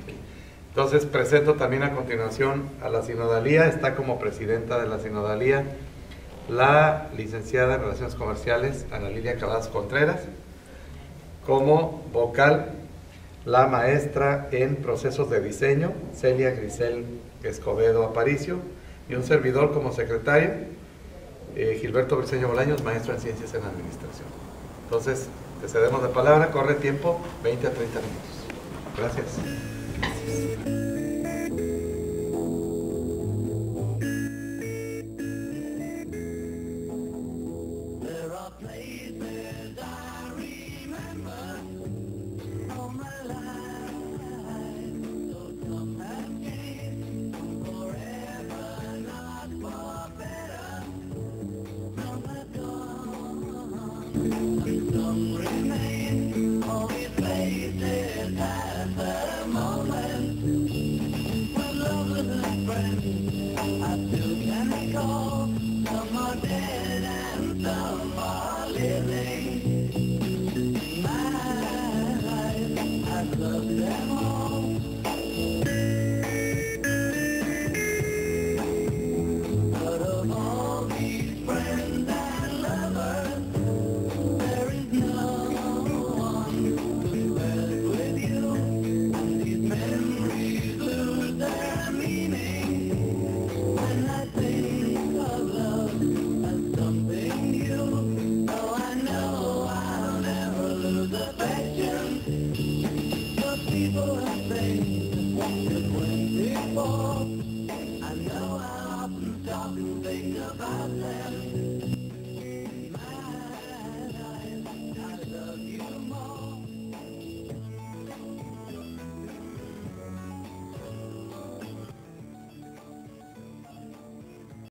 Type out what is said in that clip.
Entonces presento también a continuación a la sinodalía. Está como presidenta de la sinodalía la licenciada en Relaciones Comerciales Ana Lilia Cavazos Contreras. Como vocal, la maestra en procesos de diseño Celia Grisel Escobedo Aparicio, y un servidor como secretario, Gilberto Briceño Bolaños, maestro en Ciencias en Administración. Entonces, te cedemos de palabra, corre tiempo, 20 a 30 minutos. Gracias. Love them